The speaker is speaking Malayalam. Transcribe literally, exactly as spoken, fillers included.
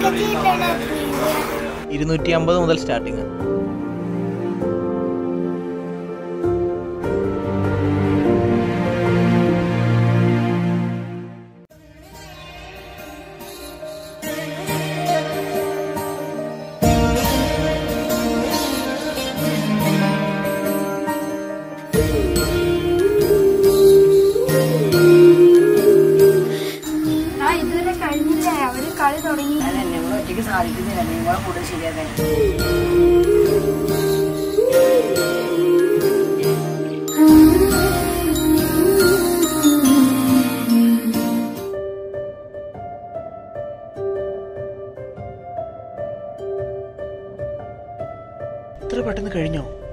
ഇരുന്നൂറ്റി അമ്പത് മുതൽ സ്റ്റാർട്ടിങ്. കളി തുടങ്ങി നിങ്ങൾ ഒറ്റയ്ക്ക് സാധിക്കുന്നില്ല, നിങ്ങളെ കൂടെ ശരിയാക്കാൻ. ഇത്ര പെട്ടെന്ന് കഴിഞ്ഞോ?